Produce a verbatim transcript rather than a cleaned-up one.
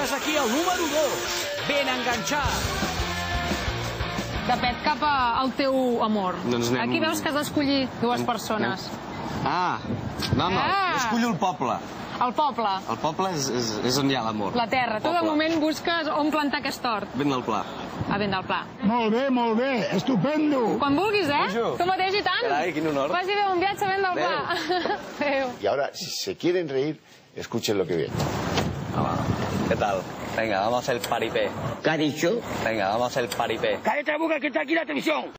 Ves aquí el número dos, ben enganxat. De pet cap al teu amor. Doncs anem... Aquí veus que has d'escollir dues persones. Ah, no, no, Ah. jo escollo el poble. El poble. El poble és, és, és on hi ha l'amor. La terra. Tu de Poble. moment busques on plantar aquest hort. Ben del pla. A vent del pla. Molt bé, molt bé, estupendo. Quan vulguis, eh? Bonjour. Tu mateix i tant. Carai, quin honor. Vagi bé, un viatge a vent del pla. Adéu. Y ahora, si se quieren reír, escuchen lo que viene. ¿Qué tal? Venga, vamos a hacer paripé. ¿Qué ha dicho? Venga, vamos a hacer paripé. Cállate la boca que está aquí la televisión.